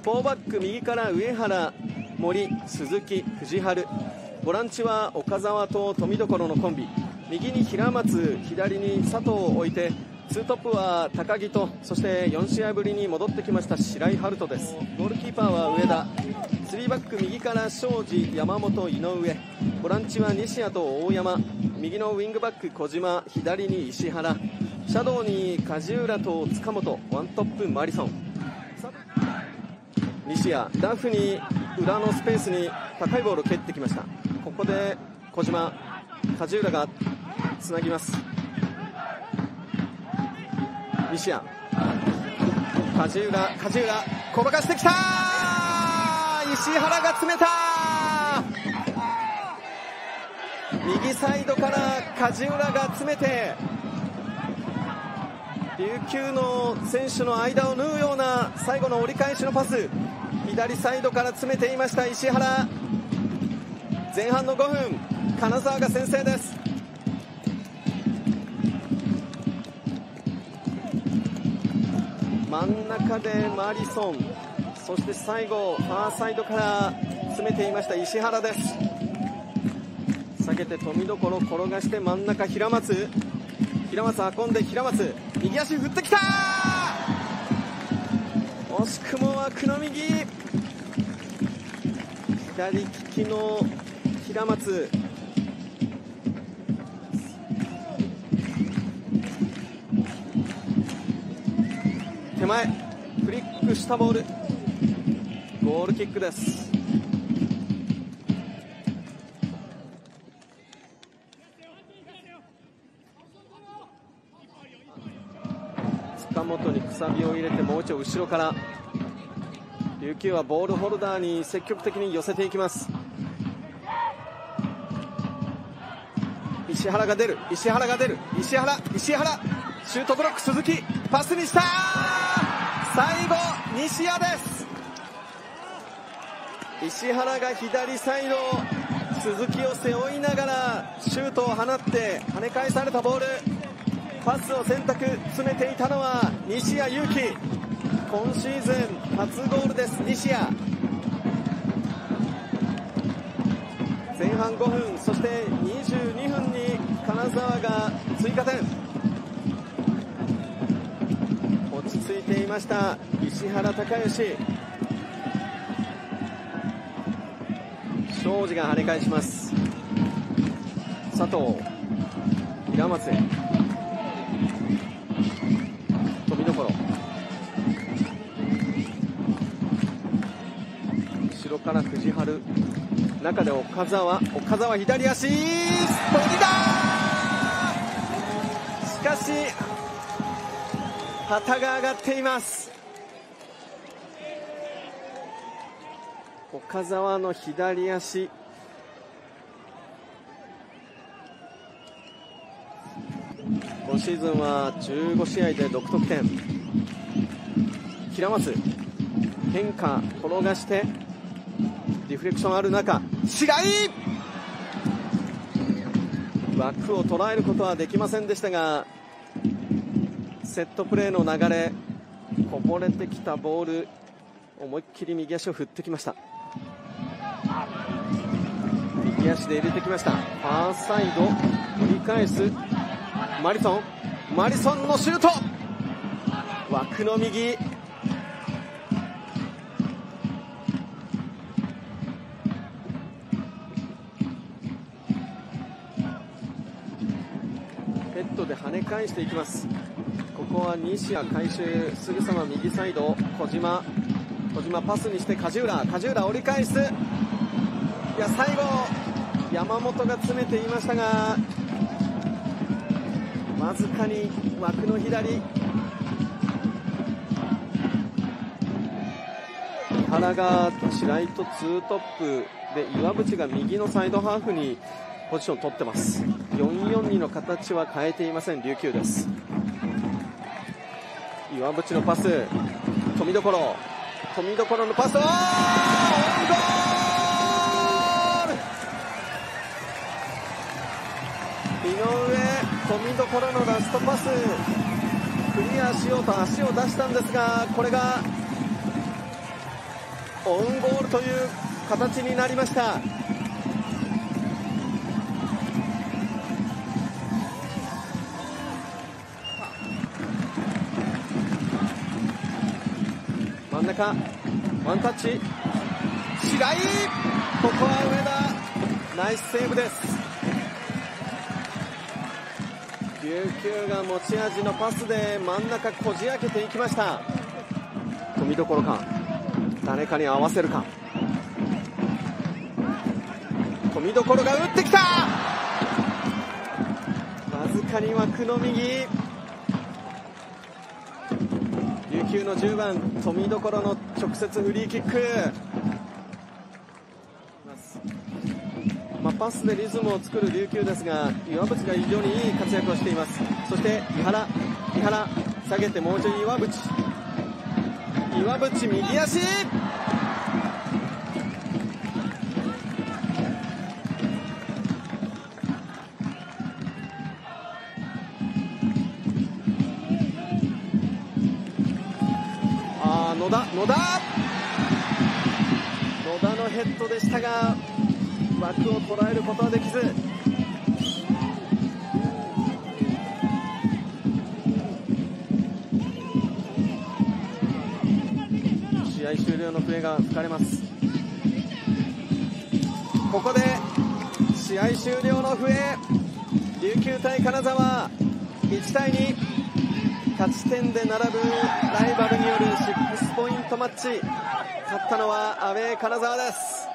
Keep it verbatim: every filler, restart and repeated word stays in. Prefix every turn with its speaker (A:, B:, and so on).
A: フォーバック右から上原、森、鈴木、藤原、ボランチは岡澤と富所のコンビ、右に平松、左に佐藤を置いて、ツートップは高木と、そしてよん試合ぶりに戻ってきました白井遥人です。ゴールキーパーは上田、スリーバック右から庄司、山本、井上、ボランチは西谷と大山、右のウィングバック小島、左に石原、シャドウに梶浦と塚本、ワントップマリソン、西谷ラフに裏のスペースに高いボールを蹴ってきました。ここで小島、梶浦がつなぎます。西谷、梶浦、梶浦転がしてきた、石原が詰めた、右サイドから梶浦が詰めて、琉球の選手の間を縫うような最後の折り返しのパス、左サイドから詰めていました石原。前半のごふん、金沢が先制です。真ん中でマリソン、そして最後ファーサイドから詰めていました石原です。下げて富所転がして真ん中平松、平松運んで平松右足振ってきた、惜しくも枠の右、左利きの平松、手前フリックしたボール、ゴールキックです。塚本にくさびを入れて、もう一度後ろから、琉球はボールホルダーに積極的に寄せていきます。石原が出る、石原が出る、石原、石原、シュートブロック鈴木、パスにした、最後西谷です。石原が左サイド、鈴木を背負いながらシュートを放って跳ね返されたボール、パスを選択、詰めていたのは西谷勇輝、今シーズン初ゴールです。西谷、前半ごふん、そしてにじゅうにふんに金沢が追加点、落ち着いていました石原貴義、庄司が跳ね返します。佐藤、平松へ、富所、後ろから藤原、中で岡澤、岡澤左足、飛びだ、しかし旗が上がっています。岡澤の左足、今シーズンはじゅうごしあいでろくとくてん。平松、変化、転がしてリフレクションある中、白井、枠を捉えることはできませんでしたが、セットプレーの流れ、こぼれてきたボール、思いっきり右足を振ってきました。右足で入れてきました。ファーサイド折り返すマリソン、マリソンのシュート、枠の右、ヘッドで跳ね返していきます。ここは西谷回収、すぐさま右サイド小島、小島パスにして梶浦、梶浦折り返す、いや最後山本が詰めていましたが、わずかに枠の左、井原が白井とツートップで、岩渕が右のサイドハーフにポジションを取ってます。よんよんにの形は変えていません琉球です。岩渕のパス、富所、富所のパス、オンゴール、井上、富所のラストパス、クリアしようと足を出したんですが、これがオウンゴールという形になりました。真ん中ワンタッチ、白井、ここは上田ナイスセーブです。琉球が持ち味のパスで真ん中こじ開けていきました。富所か、誰かに合わせるか。富所が打ってきた、わずかに枠の右。琉球のじゅうばん富所の直接フリーキック、まあ、パスでリズムを作る琉球ですが、岩渕が非常にいい活躍をしています。そして井原、井原下げてもう一度岩渕、岩渕右足、あー野田野田野田のヘッドでしたが枠を捉えることはできず、試合終了の笛が吹かれます。ここで試合終了の笛、琉球対金沢いちたいに、勝ち点で並ぶライバルによるシックスポイントマッチ、勝ったのはアウェー金沢です。